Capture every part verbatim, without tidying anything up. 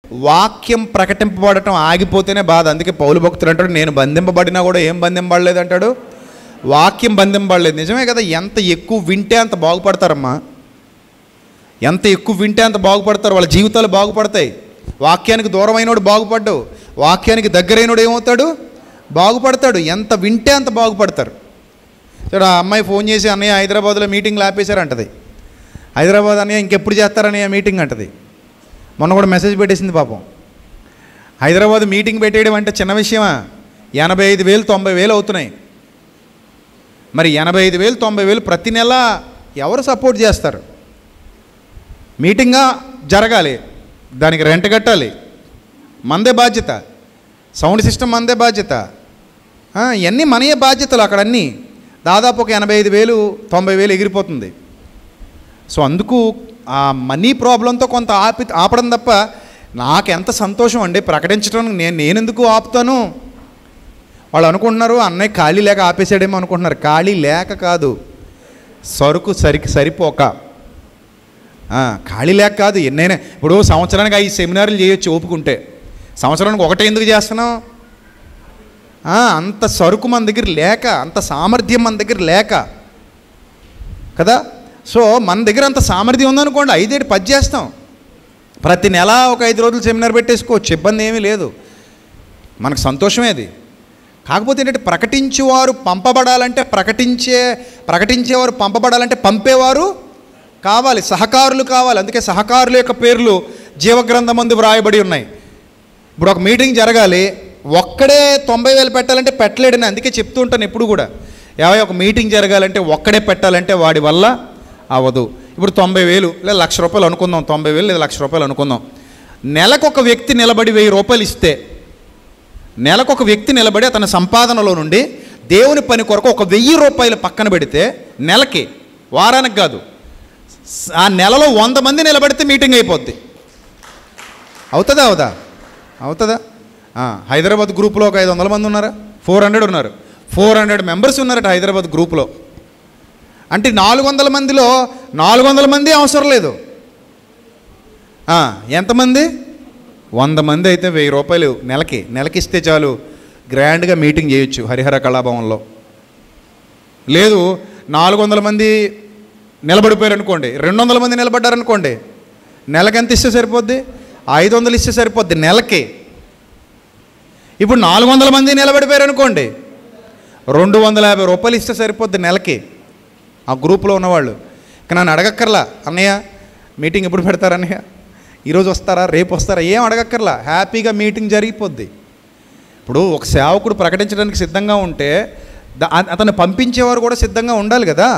వాక్యం ప్రకటింపబడటం ఆగిపోతేనే బాధ. అందుకే పౌలు భక్తులు అంటాడు, నేను బంధింపబడినా కూడా ఏం బంధింపబడలేదు అంటాడు, వాక్యం బంధింపబడలేదు. నిజమే కదా, ఎంత ఎక్కువ వింటే అంత బాగుపడతారమ్మా, ఎంత ఎక్కువ వింటే అంత బాగుపడతారు, వాళ్ళ జీవితాలు బాగుపడతాయి. వాక్యానికి దూరమైనోడు బాగుపడ్డావు, వాక్యానికి దగ్గరైనోడు ఏమవుతాడు, బాగుపడతాడు. ఎంత వింటే అంత బాగుపడతారు. చూడ ఆ అమ్మాయి ఫోన్ చేసి, అన్నయ్య హైదరాబాద్లో మీటింగ్లు ఆపేశారంటది. హైదరాబాద్ అన్నయ్య ఇంకెప్పుడు చేస్తారన్నయ్య మీటింగ్ అంటది. మొన్న కూడా మెసేజ్ పెట్టేసింది పాపం. హైదరాబాద్ మీటింగ్ పెట్టేయడం అంటే చిన్న విషయమా? ఎనభై ఐదు వేలు తొంభై వేలు అవుతున్నాయి. మరి ఎనభై ఐదు వేలు తొంభై వేలు ప్రతి నెల ఎవరు సపోర్ట్ చేస్తారు? మీటింగ్గా జరగాలి, దానికి రెంట్ కట్టాలి, మందే బాధ్యత. సౌండ్ సిస్టమ్ మందే బాధ్యత, ఇవన్నీ మనయే బాధ్యతలు. అక్కడ అన్నీ దాదాపు ఒక ఎనభై ఐదు వేలు తొంభై వేలు ఎగిరిపోతుంది. సో అందుకు ఆ మనీ ప్రాబ్లంతో కొంత ఆపి ఆపడం తప్ప నాకు ఎంత సంతోషం అండి ప్రకటించడం. నేను నేనెందుకు ఆపుతాను? వాళ్ళు అనుకుంటున్నారు అన్నయ్య ఖాళీ లేక ఆపేసాడేమో అనుకుంటున్నారు. ఖాళీ లేక కాదు, సరుకు సరికి సరిపోక. ఖాళీ లేక కాదు. ఎన్నైనా ఇప్పుడు సంవత్సరానికి ఐదు సెమినార్లు చేయొచ్చు ఓపుకుంటే, సంవత్సరానికి ఒకటే ఎందుకు చేస్తున్నాం? అంత సరుకు మన దగ్గర లేక, అంత సామర్థ్యం మన దగ్గర లేక కదా. సో మన దగ్గర అంత సామర్థ్యం ఉందనుకోండి, ఐదేటి పది చేస్తాం. ప్రతి నెల ఒక ఐదు రోజులు సెమినార్ పెట్టేసుకోవచ్చు, ఇబ్బంది ఏమీ లేదు, మనకు సంతోషమే అది. కాకపోతే ఏంటంటే ప్రకటించేవారు పంపబడాలంటే, ప్రకటించే ప్రకటించేవారు పంపబడాలంటే పంపేవారు కావాలి, సహకారులు కావాలి. అందుకే సహకారుల యొక్క పేర్లు జీవగ్రంథమందు వ్రాయబడి ఉన్నాయి. ఇప్పుడు ఒక మీటింగ్ జరగాలి, ఒక్కడే తొంభై వేలు పెట్టాలంటే పెట్టలేడని అందుకే చెప్తూ ఉంటాను ఎప్పుడు కూడా. ఏవై ఒక మీటింగ్ జరగాలంటే ఒక్కడే పెట్టాలంటే వాడి వల్ల అవ్వదు. ఇప్పుడు తొంభై వేలు లేదా లక్ష రూపాయలు అనుకుందాం, తొంభై వేలు లేదా లక్ష రూపాయలు అనుకుందాం. నెలకు ఒక వ్యక్తి నిలబడి వెయ్యి రూపాయలు ఇస్తే, నెలకు ఒక వ్యక్తి నిలబడి అతని సంపాదనలో నుండి దేవుని పని కొరకు ఒక వెయ్యి రూపాయలు పక్కన పెడితే, నెలకి, వారానికి కాదు, ఆ నెలలో వంద మంది నిలబడితే మీటింగ్ అయిపోద్ది. అవుతుందా అవుదా అవుతుందా? హైదరాబాద్ గ్రూప్లో ఒక ఐదు వందల మంది ఉన్నారా? ఫోర్ హండ్రెడ్ ఉన్నారు. ఫోర్ హండ్రెడ్ మెంబర్స్ ఉన్నారట హైదరాబాద్ గ్రూప్లో. అంటే నాలుగు వందల మందిలో నాలుగు వందల మంది అవసరం లేదు. ఎంతమంది? వంద మంది అయితే వెయ్యి రూపాయలు నెలకి నెలకి ఇస్తే చాలు, గ్రాండ్గా మీటింగ్ చేయొచ్చు హరిహర కళాభవన్లో. లేదు నాలుగు వందల మంది నిలబడిపోయారు అనుకోండి, రెండు వందల మంది నిలబడ్డారనుకోండి, నెలకి ఎంత ఇస్తే సరిపోద్ది? ఐదు వందలు ఇస్తే సరిపోద్ది నెలకి. ఇప్పుడు నాలుగు వందల మంది నిలబడిపోయారు అనుకోండి, రెండు వందల యాభై రూపాయలు ఇస్తే సరిపోద్ది నెలకి. ఆ గ్రూప్లో ఉన్నవాళ్ళు ఇక నన్ను అడగక్కర్లా, అన్నయ్య మీటింగ్ ఎప్పుడు పెడతారు అన్నయ్య, ఈరోజు వస్తారా రేపు వస్తారా, ఏం అడగక్కర్లా, హ్యాపీగా మీటింగ్ జరిగిపోద్ది. ఇప్పుడు ఒక సేవకుడు ప్రకటించడానికి సిద్ధంగా ఉంటే అతను పంపించేవారు కూడా సిద్ధంగా ఉండాలి కదా,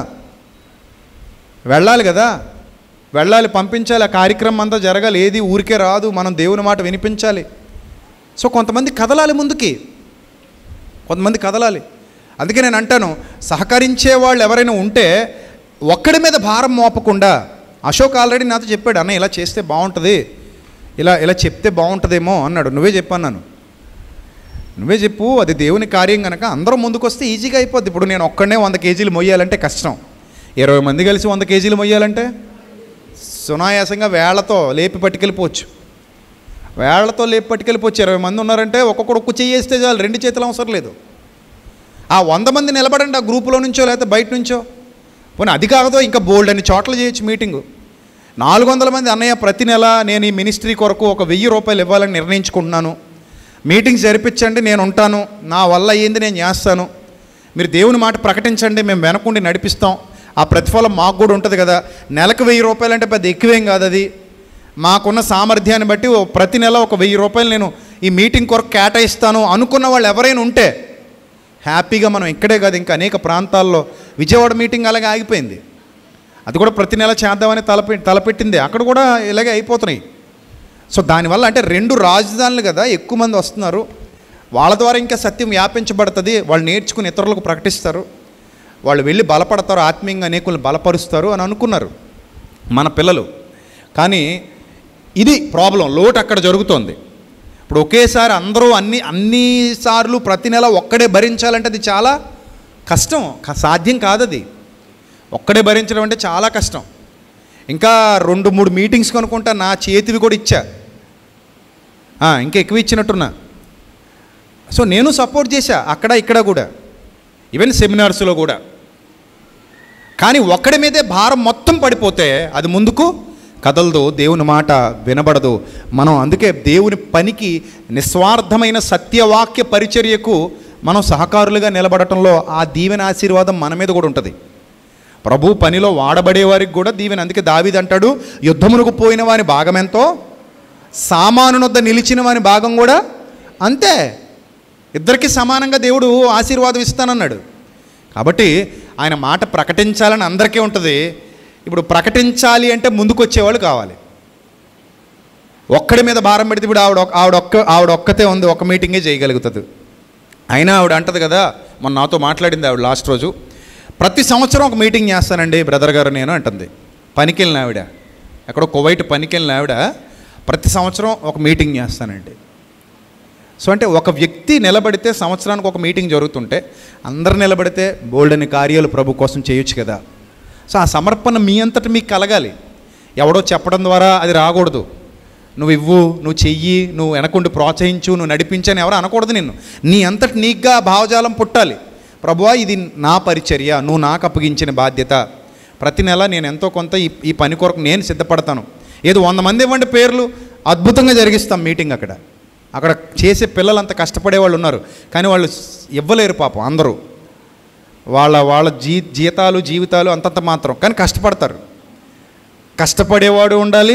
వెళ్ళాలి కదా, వెళ్ళాలి, పంపించాలి, ఆ కార్యక్రమం అంతా జరగాలి. ఏది ఊరికే రాదు, మనం దేవుని మాట వినిపించాలి. సో కొంతమంది కదలాలి ముందుకి, కొంతమంది కదలాలి. అందుకే నేను అంటాను, సహకరించే వాళ్ళు ఎవరైనా ఉంటే ఒక్కడి మీద భారం మోపకుండా, అశోక్ ఆల్రెడీ నాతో చెప్పాడు, అన్న ఇలా చేస్తే బాగుంటుంది, ఇలా ఇలా చెప్తే బాగుంటుందేమో అన్నాడు. నువ్వే చెప్పన్నాను, నువ్వే చెప్పు, అది దేవుని కార్యం కనుక అందరూ ముందుకు వస్తే ఈజీగా అయిపోద్ది. ఇప్పుడు నేను ఒక్కడనే వంద కేజీలు మొయ్యాలంటే కష్టం, ఇరవై మంది కలిసి వంద కేజీలు మొయ్యాలంటే సునాయాసంగా వేళ్లతో లేపి పట్టుకెళ్ళిపోవచ్చు, వేళ్లతో లేపి పట్టుకెళ్ళిపోవచ్చు. ఇరవై మంది ఉన్నారంటే ఒక్కొక్కడు ఒక్క చెయ్యి వేస్తే చాలు, రెండు చేతులు అవసరం లేదు. ఆ వంద మంది నిలబడండి, ఆ గ్రూపులో నుంచో లేకపోతే బయట నుంచో, పోనీ అది కాకదో ఇంకా బోల్డ్ అని చోట్ల చేయొచ్చు మీటింగు. నాలుగు వందల మంది అన్నయ్య ప్రతి నెల నేను ఈ మినిస్ట్రీ కొరకు ఒక వెయ్యి రూపాయలు ఇవ్వాలని నిర్ణయించుకుంటున్నాను, మీటింగ్స్ జరిపించండి, నేను ఉంటాను, నా వల్ల ఏంది నేను చేస్తాను, మీరు దేవుని మాట ప్రకటించండి, మేము వెనకుండి నడిపిస్తాం, ఆ ప్రతిఫలం మాకు కూడా ఉంటుంది కదా. నెలకు వెయ్యి రూపాయలు అంటే పెద్ద ఎక్కువేం కాదు, అది మాకున్న సామర్థ్యాన్ని బట్టి ప్రతి నెల ఒక వెయ్యి రూపాయలు నేను ఈ మీటింగ్ కొరకు కేటాయిస్తాను అనుకున్న వాళ్ళు ఎవరైనా ఉంటే హ్యాపీగా మనం ఇక్కడే కాదు ఇంకా అనేక ప్రాంతాల్లో, విజయవాడ మీటింగ్ అలాగే ఆగిపోయింది, అది కూడా ప్రతి నెల చేద్దామని తలపె తలపెట్టింది అక్కడ కూడా ఇలాగే అయిపోతున్నాయి. సో దానివల్ల అంటే రెండు రాజధానులు కదా, ఎక్కువ మంది వస్తున్నారు, వాళ్ళ ద్వారా ఇంకా సత్యం వ్యాపించబడుతుంది, వాళ్ళు నేర్చుకుని ఇతరులకు ప్రకటిస్తారు, వాళ్ళు వెళ్ళి బలపడతారు, ఆత్మీయంగా అనేకులు బలపరుస్తారు అని అనుకున్నారు మన పిల్లలు. కానీ ఇది ప్రాబ్లం, లోటు అక్కడ జరుగుతోంది. ఇప్పుడు ఒకేసారి అందరూ అన్ని అన్నిసార్లు ప్రతి నెల ఒక్కడే భరించాలంటే అది చాలా కష్టం, సాధ్యం కాదు. అది ఒక్కడే భరించడం అంటే చాలా కష్టం. ఇంకా రెండు మూడు మీటింగ్స్ కనుక్కుంటా నా చేతివి కూడా ఇచ్చా, ఇంకా ఎక్కువ ఇచ్చినట్టున్నా. సో నేను సపోర్ట్ చేశా అక్కడ ఇక్కడ కూడా, ఈవెన్ సెమినార్స్లో కూడా. కానీ ఒక్కడి మీదే భారం మొత్తం పడిపోతే అది ముందుకు కదలదు, దేవుని మాట వినబడదు. మనం అందుకే దేవుని పనికి, నిస్వార్థమైన సత్యవాక్య పరిచర్యకు మనం సహకారులుగా నిలబడటంలో ఆ దీవెన ఆశీర్వాదం మన మీద కూడా ఉంటుంది. ప్రభు పనిలో వాడబడే వారికి కూడా దీవెన. అందుకే దావీదు అంటాడు, యుద్ధమునకు పోయిన వాని భాగం ఎంతో, సామానునొద్ద నిలిచిన వాని భాగం కూడా అంతే. ఇద్దరికి సమానంగా దేవుడు ఆశీర్వాదం ఇస్తానన్నాడు. కాబట్టి ఆయన మాట ప్రకటించాలని అందరికీ ఉంటుంది. ఇప్పుడు ప్రకటించాలి అంటే ముందుకు వచ్చేవాళ్ళు కావాలి. ఒక్కడి మీద భారం పెడితే ఇప్పుడు ఆవిడ ఆవిడ ఒక్క ఆవిడ ఒక్కతే ఉంది, ఒక్క మీటింగే చేయగలుగుతుంది. అయినా ఆవిడ అంటది కదా, మొన్న నాతో మాట్లాడింది ఆవిడ లాస్ట్ రోజు, ప్రతి సంవత్సరం ఒక మీటింగ్ చేస్తానండి బ్రదర్ గారు నేను అంటుంది. పనికి వెళ్ళిన ఆవిడ, ఎక్కడో కువైట్ పనికి వెళ్ళిన ఆవిడ ప్రతి సంవత్సరం ఒక మీటింగ్ చేస్తానండి. సో అంటే ఒక వ్యక్తి నిలబడితే సంవత్సరానికి ఒక మీటింగ్ జరుగుతుంటే అందరు నిలబడితే బోల్డని కార్యాలు ప్రభు కోసం చేయొచ్చు కదా. సో ఆ సమర్పణ మీ అంతటి మీకు కలగాలి. ఎవడో చెప్పడం ద్వారా అది రాకూడదు. నువ్వు ఇవ్వు, నువ్వు చెయ్యి, నువ్వు వెనకుండి ప్రోత్సహించు, నువ్వు నడిపించని ఎవరు అనకూడదు నిన్ను. నీ అంతటి నీకుగా భావజాలం పుట్టాలి. ప్రభువా ఇది నా పరిచర్య, నువ్వు నాకు అప్పగించిన బాధ్యత, ప్రతి నెల నేను ఎంతో కొంత ఈ ఈ పని కొరకు నేను సిద్ధపడతాను. ఏదో వంద మంది ఇవ్వండి పేర్లు, అద్భుతంగా జరిగిస్తాం మీటింగ్. అక్కడ అక్కడ చేసే పిల్లలు అంత కష్టపడే వాళ్ళు ఉన్నారు, కానీ వాళ్ళు ఇవ్వలేరు పాపం. అందరూ వాళ్ళ వాళ్ళ జీ జీతాలు జీవితాలు అంతంత మాత్రం, కానీ కష్టపడతారు. కష్టపడేవాడు ఉండాలి,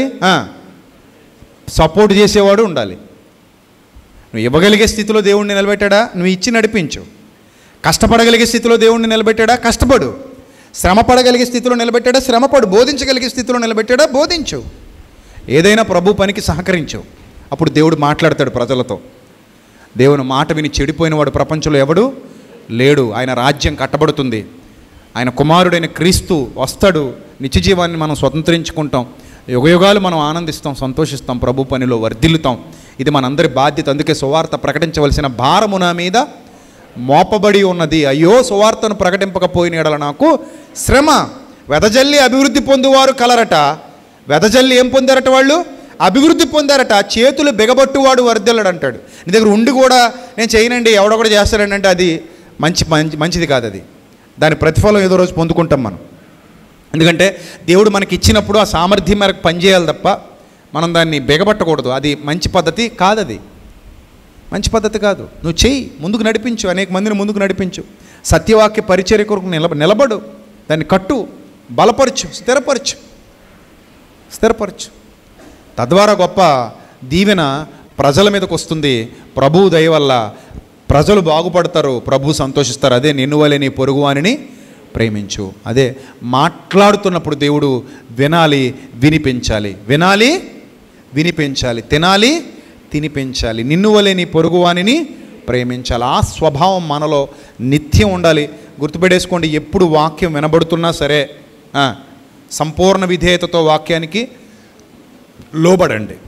సపోర్ట్ చేసేవాడు ఉండాలి. నువ్వు ఇవ్వగలిగే స్థితిలో దేవుణ్ణి నిలబెట్టాడా, నువ్వు ఇచ్చి నడిపించు. కష్టపడగలిగే స్థితిలో దేవుణ్ణి నిలబెట్టాడా, కష్టపడు. శ్రమ పడగలిగే స్థితిలో నిలబెట్టాడా, శ్రమపడు. బోధించగలిగే స్థితిలో నిలబెట్టాడా, బోధించు. ఏదైనా ప్రభు పనికి సహకరించు. అప్పుడు దేవుడు మాట్లాడతాడు ప్రజలతో. దేవుని మాట విని చెడిపోయిన వాడు ప్రపంచంలో ఎవడు లేడు. ఆయన రాజ్యం కట్టబడుతుంది. ఆయన కుమారుడైన క్రీస్తు వస్తాడు. నిత్య జీవాన్ని మనం స్వతంత్రించుకుంటాం. యుగయుగాలు మనం ఆనందిస్తాం, సంతోషిస్తాం, ప్రభు పనిలో వర్ధిల్లుతాం. ఇది మనందరి బాధ్యత. అందుకే సువార్త ప్రకటించవలసిన భారము నా మీద మోపబడి ఉన్నది. అయ్యో సువార్తను ప్రకటింపకపోయిన ఎడల నాకు శ్రమ. వెదజల్లి అభివృద్ధి పొందువారు కలరట. వెదజల్లి ఏం పొందారట వాళ్ళు? అభివృద్ధి పొందారట. చేతులు బిగబట్టువాడు వర్ధిల్లడు అంటాడు. నీ దగ్గర ఉండి కూడా నేను చేయనండి, ఎవడో కూడా చేస్తాడండి అంటే అది మంచి మంచి మంచిది కాదు. అది దాని ప్రతిఫలం ఏదో రోజు పొందుకుంటాం మనం. ఎందుకంటే దేవుడు మనకి ఇచ్చినప్పుడు ఆ సామర్థ్యం మేరకు పనిచేయాలి తప్ప మనం దాన్ని బిగబట్టకూడదు. అది మంచి పద్ధతి కాదు. అది మంచి పద్ధతి కాదు. నువ్వు చెయ్యి, ముందుకు నడిపించు, అనేక మందిని ముందుకు నడిపించు. సత్యవాక్య పరిచర్య కొరకు నిలబ నిలబడు దాన్ని కట్టు, బలపరచు, స్థిరపరచు స్థిరపరచు తద్వారా గొప్ప దీవెన ప్రజల మీదకి వస్తుంది. ప్రభువు దయ వల్ల ప్రజలు బాగుపడతారు, ప్రభు సంతోషిస్తారు. అదే నిన్ను వలె నీ పొరుగువానిని ప్రేమించు. అదే మాట్లాడుతున్నప్పుడు దేవుడు వినాలి, వినిపించాలి, వినాలి, వినిపించాలి, తినాలి, తినిపించాలి. నిన్ను వలె నీ పొరుగువానిని ప్రేమించాలి. ఆ స్వభావం మనలో నిత్యం ఉండాలి. గుర్తుపెట్టేసుకోండి, ఎప్పుడు వాక్యం వినబడుతున్నా సరే సంపూర్ణ విధేయతతో వాక్యానికి లోబడండి.